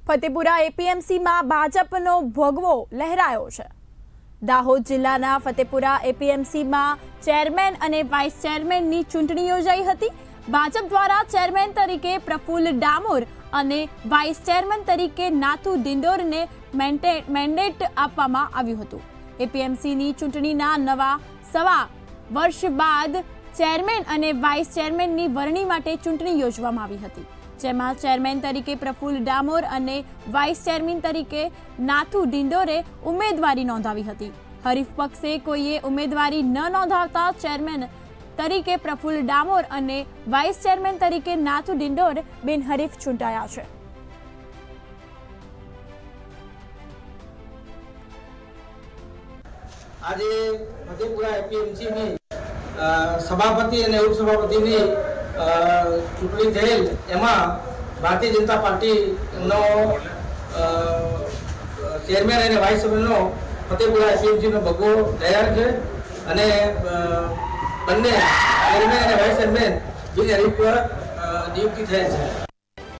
ફતેપુરા એપીએમસીમાં ભાજપનો ભગવો લહેરાયો છે। દાહોદ જિલ્લાના ફતેપુરા એપીએમસીમાં ચેરમેન અને વાઇસ ચેરમેનની ચૂંટણી યોજાઈ હતી। ભાજપ દ્વારા ચેરમેન તરીકે પ્રફુલ્લ ડામોર અને વાઇસ ચેરમેન તરીકે નાથુ ડિંડોરને મેન્ડેટ આપવામાં આવ્યું હતું। એપીએમસીની ચૂંટણીના નવા સવા વર્ષ બાદ ચેરમેન અને વાઇસ ચેરમેનની વરણી માટે ચૂંટણી યોજવામાં આવી હતી, જેમાં ચેરમેન તરીકે પ્રફુલ્લ ડામોર અને વાઇસ ચેરમેન તરીકે નાથુ ડિંડોરે ઉમેદવારી નોંધાવી હતી। હરીફ પક્ષે કોઈએ ઉમેદવારી ન નોંધાવતા ચેરમેન તરીકે પ્રફુલ્લ ડામોર અને વાઇસ ચેરમેન તરીકે નાથુ ડિંડોર બિનહરીફ ચૂંટાયા છે। આજે ફતેપુરા એપીએમસી ની સભાપતિ અને ઉપસભાપતિની ચૂંટણી થયેલ, એમાં ભારતીય જનતા પાર્ટીનો ચેરમેન અને વાઇસ ચેરમેનનો ફતેપુરા એપીએમસીનો ભગવો તૈયાર છે અને બંને ચેરમેન અને વાઇસ ચેરમેન બિનહરીફ નિયુક્તિ થયેલ છે।